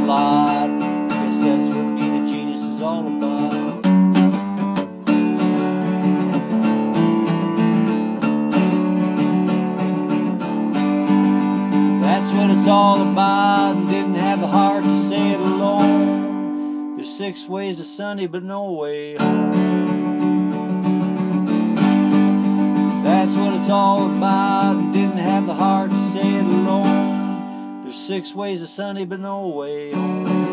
lot. Guess that's what being a genius is all about. That's what it's all about, and didn't have the heart to say it alone. There's 6 ways to Sunday, but no way home. That's what it's all about, and didn't have the heart to say it alone. There's 6 ways to Sunday, but no way home.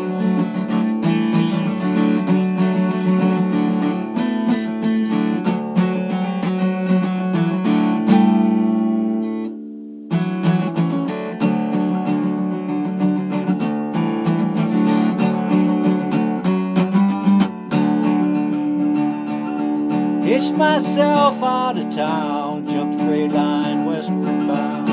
Hitched myself out of town, jumped a freight line westward bound.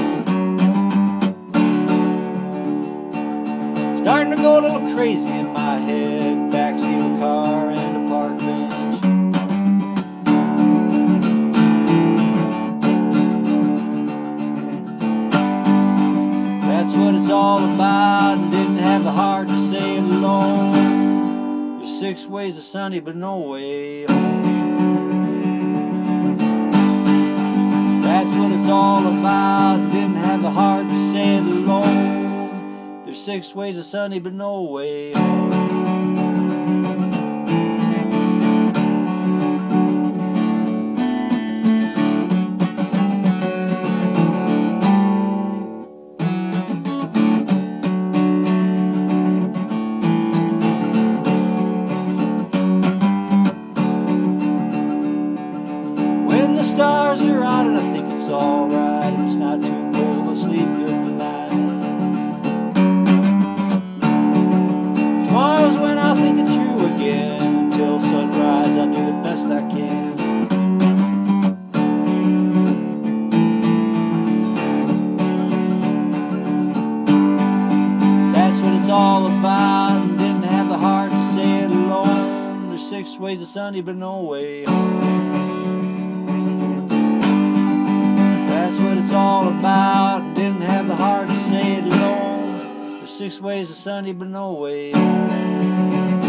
Starting to go a little crazy in my head, backseat of a car and a park bench. That's what it's all about, and didn't have the heart to say it alone. There's 6 ways to Sunday, but no way home. That's what it's all about, didn't have the heart to say it alone. There's 6 ways to Sunday, but no way home. When the stars are out and I think it's alright, it's not too cold, I'll sleep good tonight. Tomorrow's when I'll think it through again. Until sunrise I'll do the best I can. That's what it's all about, and didn't have the heart to say it alone. There's 6 ways to Sunday, but no way home. It's all about, didn't have the heart to say it alone. There's 6 ways to Sunday, but no way home.